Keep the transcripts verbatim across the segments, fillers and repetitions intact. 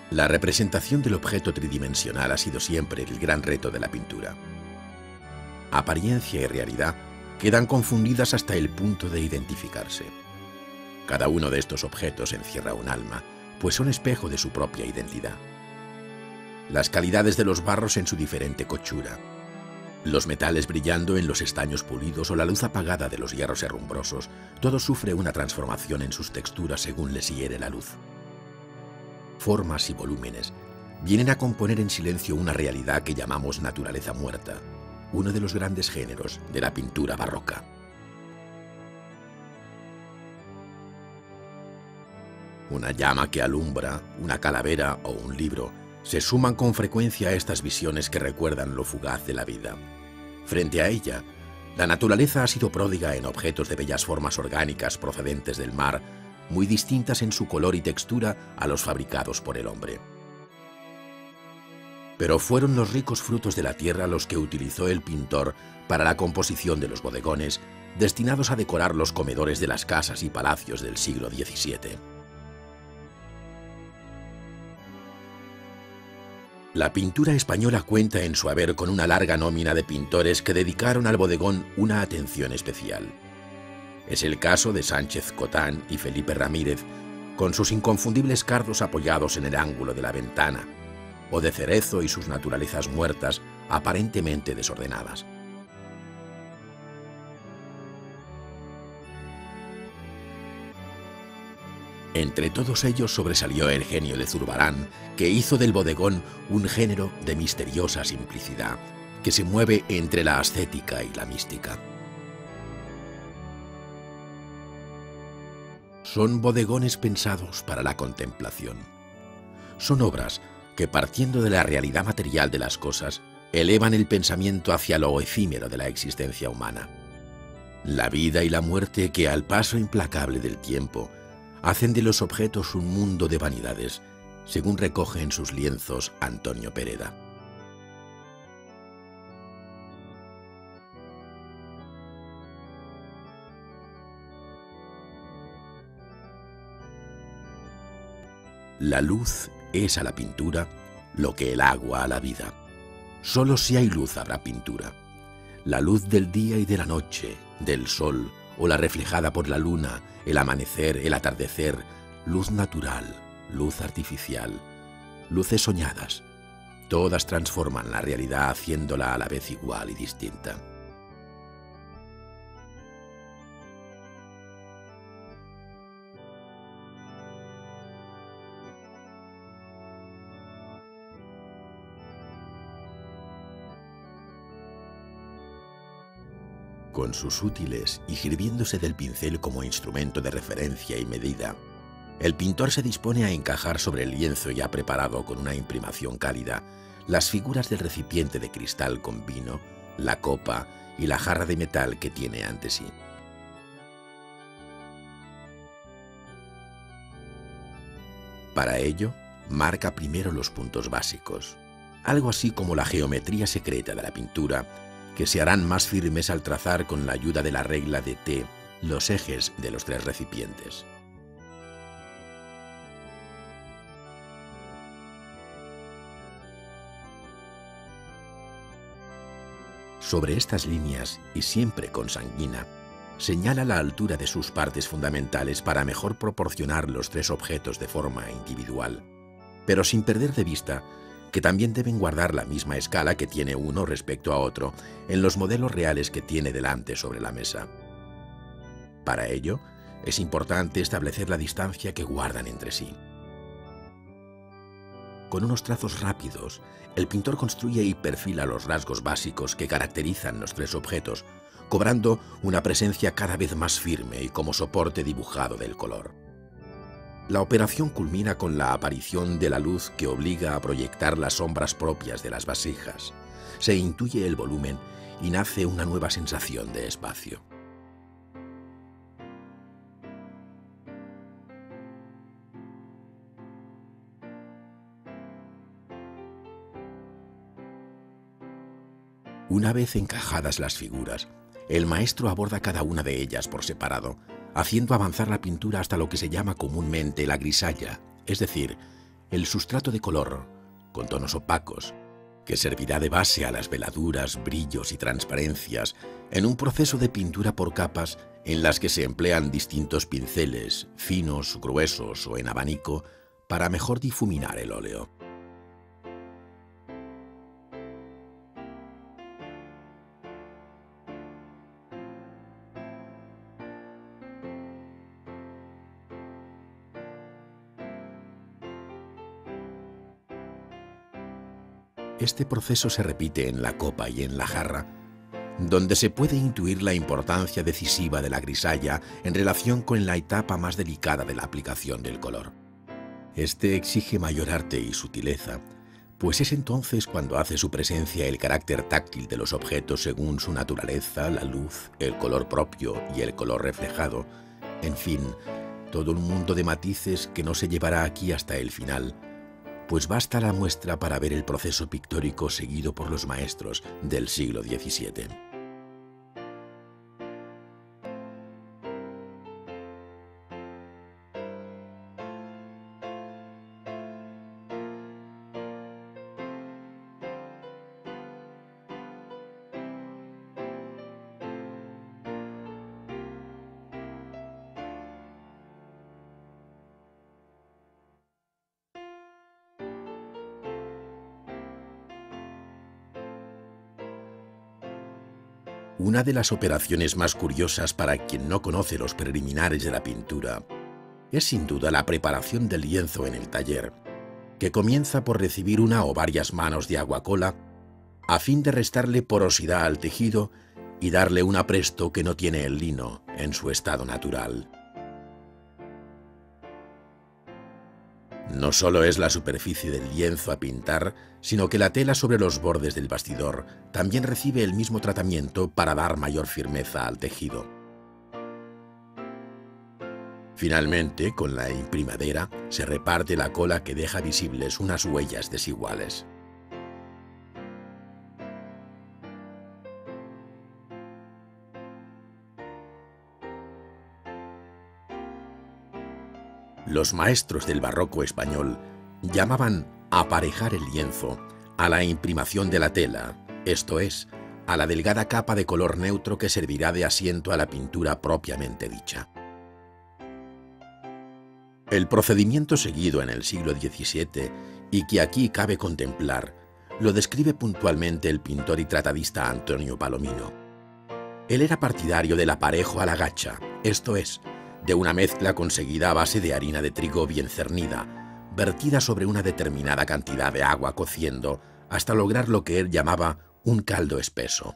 La representación del objeto tridimensional ha sido siempre el gran reto de la pintura. Apariencia y realidad quedan confundidas hasta el punto de identificarse. Cada uno de estos objetos encierra un alma, pues son espejo de su propia identidad. Las calidades de los barros en su diferente cochura, los metales brillando en los estaños pulidos o la luz apagada de los hierros herrumbrosos, todo sufre una transformación en sus texturas según les hiere la luz. Formas y volúmenes vienen a componer en silencio una realidad que llamamos naturaleza muerta, uno de los grandes géneros de la pintura barroca. Una llama que alumbra, una calavera o un libro se suman con frecuencia a estas visiones que recuerdan lo fugaz de la vida. Frente a ella, la naturaleza ha sido pródiga en objetos de bellas formas orgánicas procedentes del mar, muy distintas en su color y textura a los fabricados por el hombre. Pero fueron los ricos frutos de la tierra los que utilizó el pintor para la composición de los bodegones, destinados a decorar los comedores de las casas y palacios del siglo diecisiete. La pintura española cuenta en su haber con una larga nómina de pintores que dedicaron al bodegón una atención especial. Es el caso de Sánchez Cotán y Felipe Ramírez, con sus inconfundibles cardos apoyados en el ángulo de la ventana, o de Cerezo y sus naturalezas muertas, aparentemente desordenadas. Entre todos ellos sobresalió el genio de Zurbarán, que hizo del bodegón un género de misteriosa simplicidad, que se mueve entre la ascética y la mística. Son bodegones pensados para la contemplación. Son obras que, partiendo de la realidad material de las cosas, elevan el pensamiento hacia lo efímero de la existencia humana. La vida y la muerte que, al paso implacable del tiempo, hacen de los objetos un mundo de vanidades, según recoge en sus lienzos Antonio Pereda. La luz es a la pintura lo que el agua a la vida. Solo si hay luz habrá pintura. La luz del día y de la noche, del sol, o la reflejada por la luna, el amanecer, el atardecer, luz natural, luz artificial, luces soñadas, todas transforman la realidad haciéndola a la vez igual y distinta. Con sus útiles y sirviéndose del pincel como instrumento de referencia y medida, el pintor se dispone a encajar sobre el lienzo ya preparado con una imprimación cálida las figuras del recipiente de cristal con vino, la copa y la jarra de metal que tiene ante sí. Para ello, marca primero los puntos básicos, algo así como la geometría secreta de la pintura, que se harán más firmes al trazar con la ayuda de la regla de T los ejes de los tres recipientes. Sobre estas líneas, y siempre con sanguina, señala la altura de sus partes fundamentales para mejor proporcionar los tres objetos de forma individual, pero sin perder de vista que también deben guardar la misma escala que tiene uno respecto a otro en los modelos reales que tiene delante sobre la mesa. Para ello, es importante establecer la distancia que guardan entre sí. Con unos trazos rápidos, el pintor construye y perfila los rasgos básicos que caracterizan los tres objetos, cobrando una presencia cada vez más firme y como soporte dibujado del color. La operación culmina con la aparición de la luz que obliga a proyectar las sombras propias de las vasijas. Se intuye el volumen y nace una nueva sensación de espacio. Una vez encajadas las figuras, el maestro aborda cada una de ellas por separado, haciendo avanzar la pintura hasta lo que se llama comúnmente la grisalla, es decir, el sustrato de color, con tonos opacos, que servirá de base a las veladuras, brillos y transparencias en un proceso de pintura por capas en las que se emplean distintos pinceles, finos, gruesos o en abanico, para mejor difuminar el óleo. Este proceso se repite en la copa y en la jarra, donde se puede intuir la importancia decisiva de la grisalla en relación con la etapa más delicada de la aplicación del color. Este exige mayor arte y sutileza, pues es entonces cuando hace su presencia el carácter táctil de los objetos según su naturaleza, la luz, el color propio y el color reflejado, en fin, todo un mundo de matices que no se llevará aquí hasta el final, pues basta la muestra para ver el proceso pictórico seguido por los maestros del siglo diecisiete. Una de las operaciones más curiosas para quien no conoce los preliminares de la pintura es sin duda la preparación del lienzo en el taller, que comienza por recibir una o varias manos de aguacola a fin de restarle porosidad al tejido y darle un apresto que no tiene el lino en su estado natural. No solo es la superficie del lienzo a pintar, sino que la tela sobre los bordes del bastidor también recibe el mismo tratamiento para dar mayor firmeza al tejido. Finalmente, con la imprimadera, se reparte la cola que deja visibles unas huellas desiguales. Los maestros del barroco español llamaban aparejar el lienzo a la imprimación de la tela, esto es, a la delgada capa de color neutro que servirá de asiento a la pintura propiamente dicha. El procedimiento seguido en el siglo diecisiete y que aquí cabe contemplar lo describe puntualmente el pintor y tratadista Antonio Palomino. Él era partidario del aparejo a la gacha, esto es, de una mezcla conseguida a base de harina de trigo bien cernida, vertida sobre una determinada cantidad de agua cociendo hasta lograr lo que él llamaba un caldo espeso.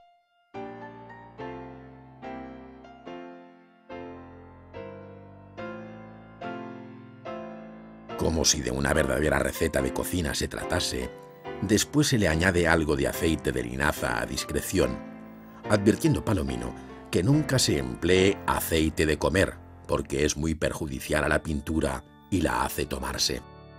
Como si de una verdadera receta de cocina se tratase, después se le añade algo de aceite de linaza a discreción, advirtiendo Palomino que nunca se emplee aceite de comer, porque es muy perjudicial a la pintura y la hace tomarse.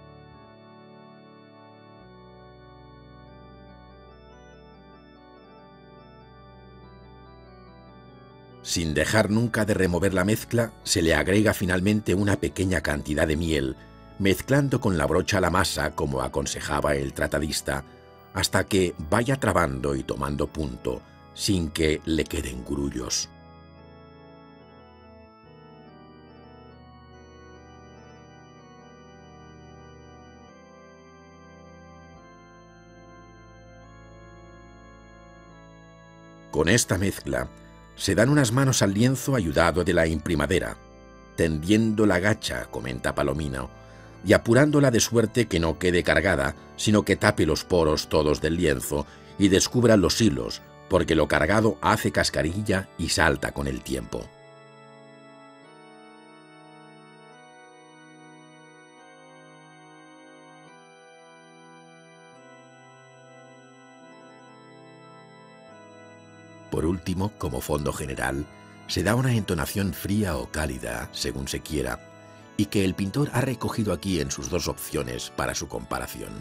Sin dejar nunca de remover la mezcla, se le agrega finalmente una pequeña cantidad de miel, mezclando con la brocha la masa como aconsejaba el tratadista, hasta que vaya trabando y tomando punto, sin que le queden grullos. Con esta mezcla, se dan unas manos al lienzo ayudado de la imprimadera, tendiendo la gacha, comenta Palomino, y apurándola de suerte que no quede cargada, sino que tape los poros todos del lienzo y descubra los hilos, porque lo cargado hace cascarilla y salta con el tiempo. Por último, como fondo general, se da una entonación fría o cálida, según se quiera, y que el pintor ha recogido aquí en sus dos opciones para su comparación.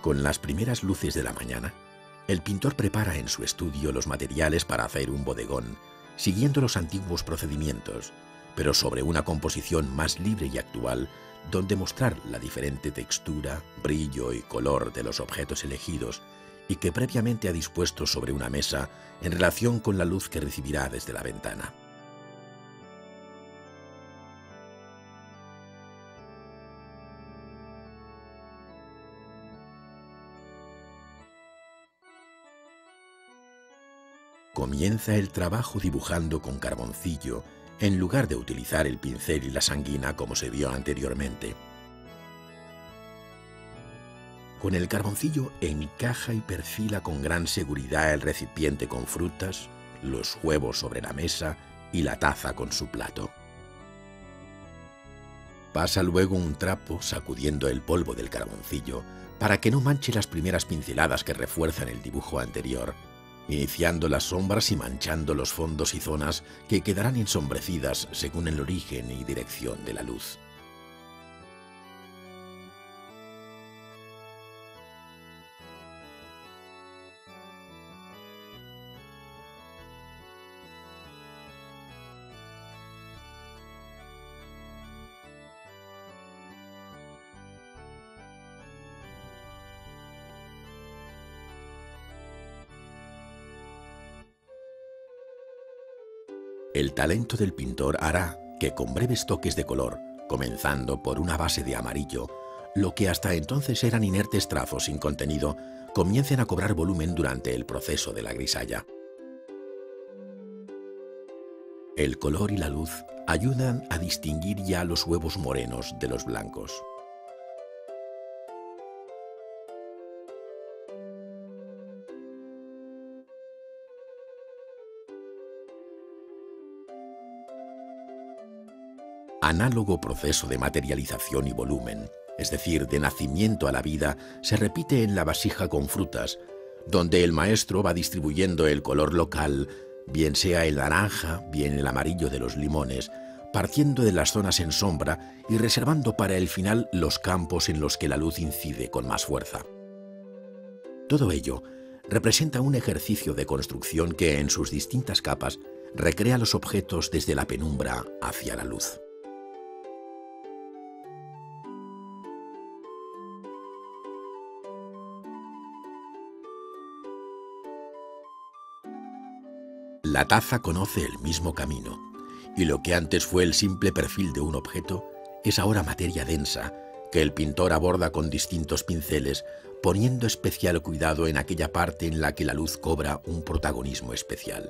Con las primeras luces de la mañana, el pintor prepara en su estudio los materiales para hacer un bodegón, siguiendo los antiguos procedimientos, pero sobre una composición más libre y actual, donde mostrar la diferente textura, brillo y color de los objetos elegidos y que previamente ha dispuesto sobre una mesa en relación con la luz que recibirá desde la ventana. Comienza el trabajo dibujando con carboncillo, en lugar de utilizar el pincel y la sanguina como se vio anteriormente. Con el carboncillo encaja y perfila con gran seguridad el recipiente con frutas, los huevos sobre la mesa y la taza con su plato. Pasa luego un trapo sacudiendo el polvo del carboncillo para que no manche las primeras pinceladas que refuerzan el dibujo anterior, iniciando las sombras y manchando los fondos y zonas que quedarán ensombrecidas según el origen y dirección de la luz. El talento del pintor hará que con breves toques de color, comenzando por una base de amarillo, lo que hasta entonces eran inertes trazos sin contenido, comiencen a cobrar volumen durante el proceso de la grisalla. El color y la luz ayudan a distinguir ya los huevos morenos de los blancos. Análogo proceso de materialización y volumen, es decir, de nacimiento a la vida, se repite en la vasija con frutas, donde el maestro va distribuyendo el color local, bien sea el naranja, bien el amarillo de los limones, partiendo de las zonas en sombra y reservando para el final los campos en los que la luz incide con más fuerza. Todo ello representa un ejercicio de construcción que en sus distintas capas recrea los objetos desde la penumbra hacia la luz. La taza conoce el mismo camino, y lo que antes fue el simple perfil de un objeto es ahora materia densa, que el pintor aborda con distintos pinceles, poniendo especial cuidado en aquella parte en la que la luz cobra un protagonismo especial.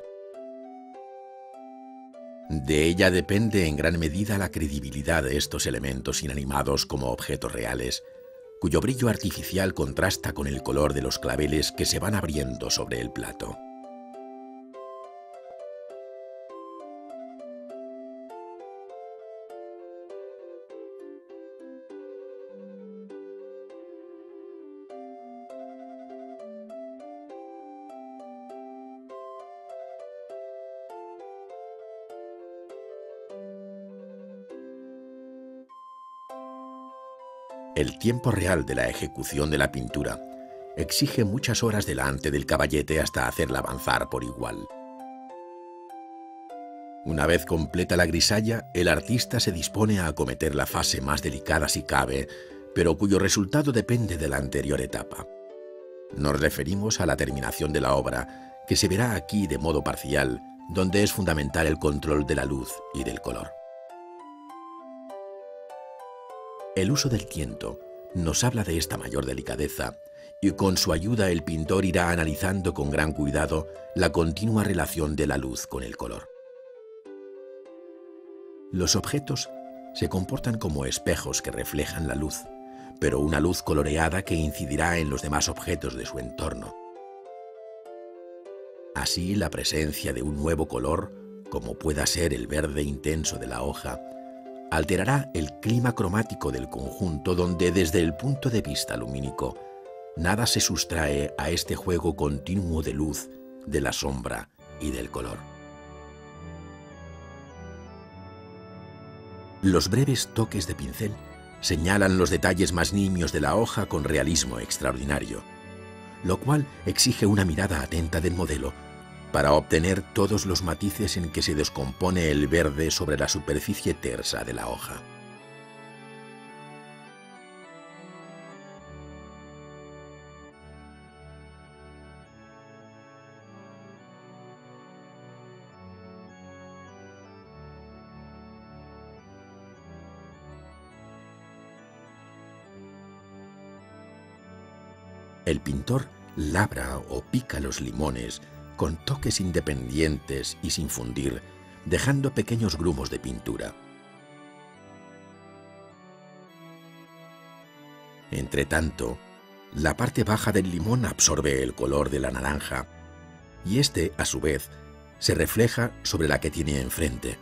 De ella depende en gran medida la credibilidad de estos elementos inanimados como objetos reales, cuyo brillo artificial contrasta con el color de los claveles que se van abriendo sobre el plato. El tiempo real de la ejecución de la pintura exige muchas horas delante del caballete hasta hacerla avanzar por igual. Una vez completa la grisalla, el artista se dispone a acometer la fase más delicada si cabe, pero cuyo resultado depende de la anterior etapa. Nos referimos a la terminación de la obra, que se verá aquí de modo parcial, donde es fundamental el control de la luz y del color. El uso del tiento nos habla de esta mayor delicadeza, y con su ayuda el pintor irá analizando con gran cuidado la continua relación de la luz con el color. Los objetos se comportan como espejos que reflejan la luz, pero una luz coloreada que incidirá en los demás objetos de su entorno. Así, la presencia de un nuevo color, como pueda ser el verde intenso de la hoja, alterará el clima cromático del conjunto donde, desde el punto de vista lumínico, nada se sustrae a este juego continuo de luz, de la sombra y del color. Los breves toques de pincel señalan los detalles más nimios de la hoja con realismo extraordinario, lo cual exige una mirada atenta del modelo para obtener todos los matices en que se descompone el verde sobre la superficie tersa de la hoja. El pintor labra o pica los limones con toques independientes y sin fundir, dejando pequeños grumos de pintura. Entretanto, la parte baja del limón absorbe el color de la naranja y este, a su vez, se refleja sobre la que tiene enfrente.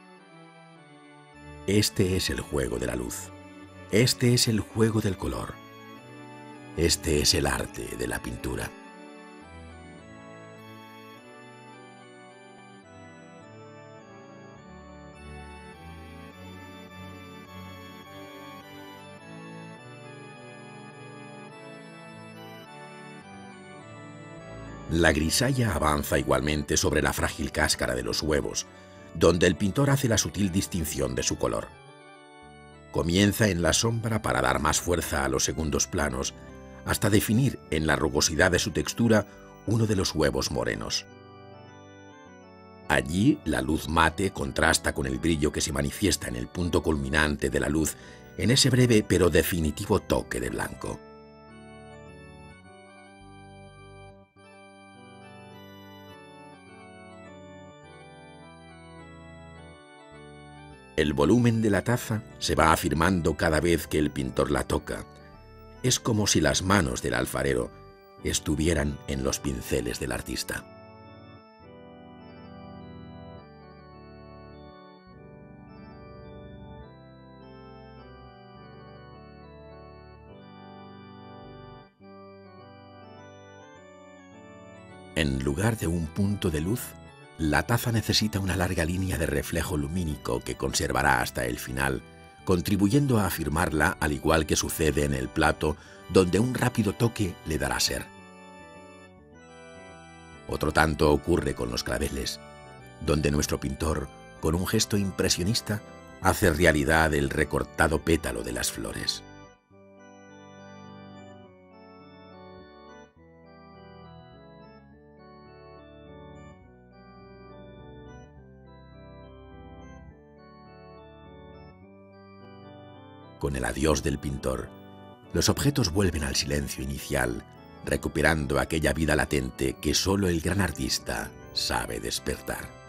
Este es el juego de la luz. Este es el juego del color. Este es el arte de la pintura. La grisalla avanza igualmente sobre la frágil cáscara de los huevos, donde el pintor hace la sutil distinción de su color. Comienza en la sombra para dar más fuerza a los segundos planos, hasta definir en la rugosidad de su textura uno de los huevos morenos. Allí la luz mate contrasta con el brillo que se manifiesta en el punto culminante de la luz, en ese breve pero definitivo toque de blanco. El volumen de la taza se va afirmando cada vez que el pintor la toca. Es como si las manos del alfarero estuvieran en los pinceles del artista. En lugar de un punto de luz, la taza necesita una larga línea de reflejo lumínico que conservará hasta el final, contribuyendo a afirmarla al igual que sucede en el plato, donde un rápido toque le dará ser. Otro tanto ocurre con los claveles, donde nuestro pintor, con un gesto impresionista, hace realidad el recortado pétalo de las flores. Con el adiós del pintor, los objetos vuelven al silencio inicial, recuperando aquella vida latente que solo el gran artista sabe despertar.